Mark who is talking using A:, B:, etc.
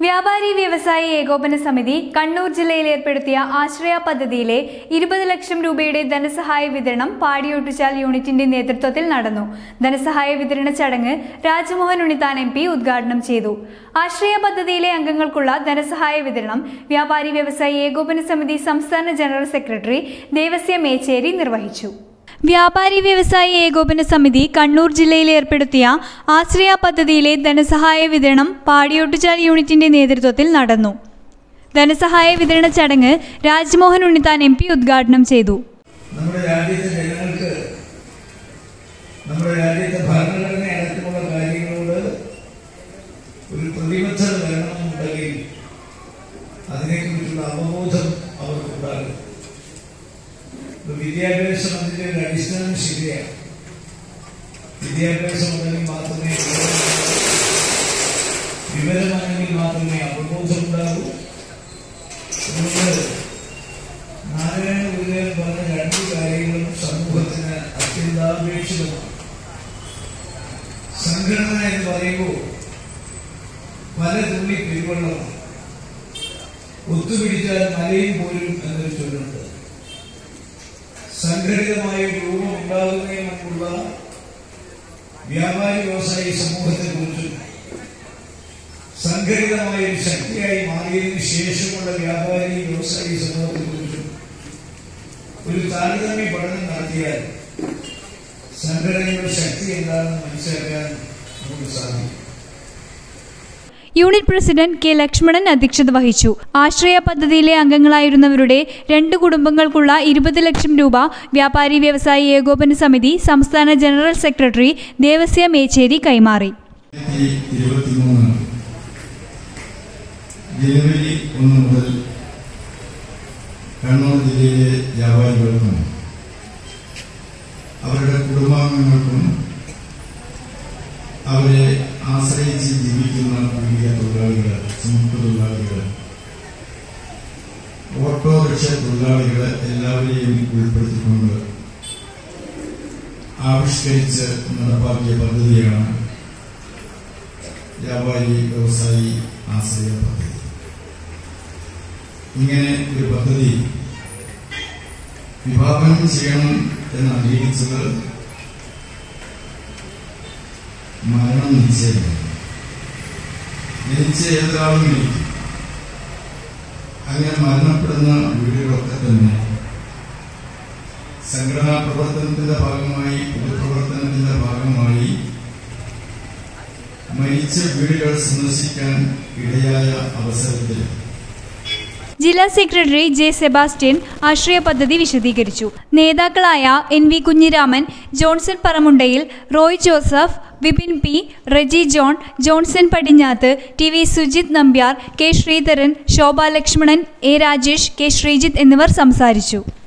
A: വ്യാപാരി വ്യവസായി ഏകോപന സമിതി കണ്ണൂർ ജില്ലയിൽ ഏർപ്പെടുത്തിയ ആശ്രയ പദ്ധതിയിലെ 20 ലക്ഷം രൂപയുടെ ധനസഹായ വിതരണം പാടിയൊട്ടിച്ചാൽ യൂണിറ്റിന്റെ നേതൃത്വത്തിൽ നടന്നു. ധനസഹായ വിതരണ ചടങ്ങ് രാജ്മോഹൻ ഉണ്ണിത്താൻ MP ഉദ്ഘാടനം ചെയ്തു. ആശ്രയ പദ്ധതിയിലെ അംഗങ്ങൾക്കുള്ള ധനസഹായ വിതരണം വ്യാപാരി വ്യവസായി ഏകോപന സമിതി സംസ്ഥാന ജനറൽ സെക്രട്ടറി ദേവസ്യ മേച്ചേരി നിർവഹിച്ചു. വ്യാപാരി വ്യവസായി ഏകോപന സമിതി കണ്ണൂർ ജില്ലയിൽ ഏർപ്പെടുത്തിയ ആശ്രയ പദ്ധതിയിലെ ധനസഹായ വിതരണം പാടിയൊട്ടിച്ചാൽ യൂണിറ്റിന്റെ നേതൃത്വത്തിൽ നടന്നു. ധനസഹായ വിതരണ ചടങ്ങ് രാജ്മോഹൻ ഉണ്ണിത്താൻ MP ഉദ്ഘാടനം ചെയ്തു.
B: നമ്മുടെ രാജ്യത്തെ ജനങ്ങൾക്ക് നമ്മുടെ രാജ്യത്തെ ഭരണഘടന അടക്കമുള്ള കാര്യങ്ങളോട് ഒരു പ്രതിബദ്ധത വരണമെന്നുണ്ടെങ്കിൽ അതിനെക്കുറിച്ചുള്ള അവബോധം അവർക്കുണ്ടാകും. വിദ്യാഭ്യാസം അതിന്റെ ഒരു അടിസ്ഥാനം ശരിയാണ്. വിദ്യാഭ്യാസം ഉണ്ടെങ്കിൽ മാത്രമേ വിവരമാണെങ്കിൽ മാത്രമേ അവബോധം ഉണ്ടാകൂ. അതുകൊണ്ട് നാരായണ ഗുരുദേവൻ പറഞ്ഞ രണ്ട് കാര്യങ്ങളും സമൂഹത്തിന് അത്യന്താപേക്ഷിതമാണ്. സംഘടന എന്ന് പറയുമ്പോൾ പല തുള്ളി പെരുവെള്ളമാണ്. ഒത്തുപിടിച്ചാൽ മലയും പോലും എന്നൊരു ചൊല്ലുണ്ട്. സംഘടിതമായ രൂപം ഉണ്ടാകുന്നതിന് മുമ്പുള്ള വ്യാപാരി വ്യവസായി സമൂഹത്തെ കുറിച്ചും സംഘടിതമായ ഒരു ശക്തിയായി മാറിയതിനു ശേഷമുള്ള വ്യാപാരി വ്യവസായി സമൂഹത്തെ കുറിച്ചും ഒരു താരതമ്യ പഠനം നടത്തിയാൽ സംഘടനയുടെ ശക്തി എന്താണെന്ന് മനസ്സിലാക്കാൻ നമുക്ക് സാധിക്കും.
A: Unit president K. ലക്ഷ്മണൻ അധ്യക്ഷത വഹിച്ചു. ആശ്രയ പദ്ധതിയിലെ അംഗങ്ങളായിരുന്നവരുടെ 2 കുടുംബങ്ങൾക്കുള്ള 20 ലക്ഷം രൂപ വ്യാപാരി വ്യവസായി ഏകോപന സമിതി സംസ്ഥാന ജനറൽ സെക്രട്ടറി ദേവസ്യ മേച്ചേരി കൈമാറി.
C: ജനുവരി 1 മുതൽ കണ്ണൂർ ജില്ലയിലെ വ്യാപാരികൾക്കും അവരുടെ കുടുംബാംഗങ്ങൾക്കും അവരെ ആശ്രയിച്ച് ജീവിക്കുന്ന പീഡിക തൊഴിലാളികൾ, സംയുക്ത തൊഴിലാളികൾ, ഓട്ടോറിക്ഷ തൊഴിലാളികൾ എല്ലാവരെയും ഉൾപ്പെടുത്തിക്കൊണ്ട് ആവിഷ്കരിച്ച് നടപ്പാക്കിയ പദ്ധതിയാണ് വ്യാപാരി വ്യവസായി ആശ്രയ പദ്ധതി. ഇങ്ങനെ ഒരു പദ്ധതി വിഭാവനം ചെയ്യണം എന്ന് ആഗ്രഹിച്ചത് മരണം നിശ്ചയമാണ്. ജനിച്ച ഏതൊരാളും മരിക്കും. അങ്ങനെ മരണപ്പെടുന്ന വീടുകളൊക്കെ തന്നെ സംഘടനാ പ്രവർത്തനത്തിന്റെ ഭാഗമായി, പൊതുപ്രവർത്തനത്തിന്റെ ഭാഗമായി മരിച്ച വീടുകൾ സന്ദർശിക്കാൻ ഇടയായ അവസരത്തിൽ
A: ജില്ലാ സെക്രട്ടറി J. സെബാസ്റ്റ്യൻ ആശ്രയ പദ്ധതി വിശദീകരിച്ചു. നേതാക്കളായ NV Kunhiraman, Johnson Paramundayil, Roy Joseph, Vipin P, Reji John, Johnson Padinjath, TV Sujith Nambiar, K. Sreedharan, Shobha Lakshmanan, A. Rajesh, K. Sreejith എന്നിവർ സംസാരിച്ചു.